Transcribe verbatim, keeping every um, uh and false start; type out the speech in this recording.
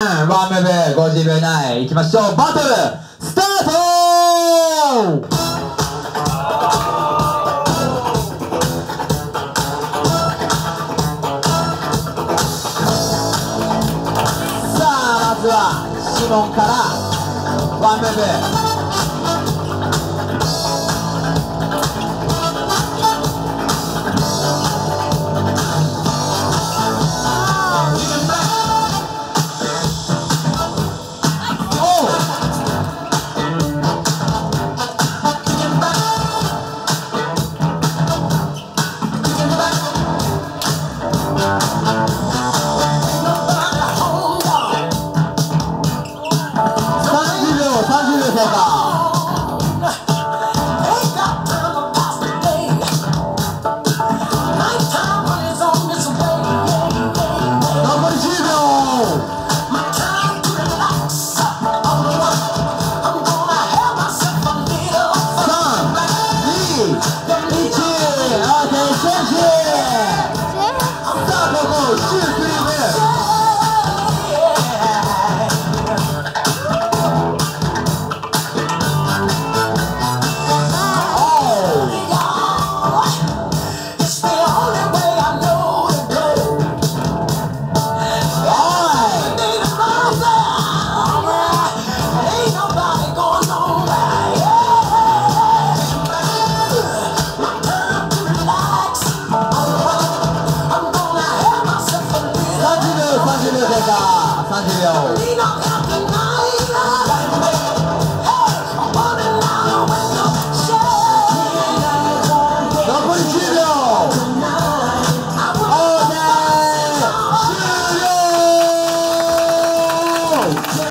ワンムーブごじゅうびょう以内いきましょう。バトルスタート。さあまずはシモンからワンムーブ。さんじゅうびょう。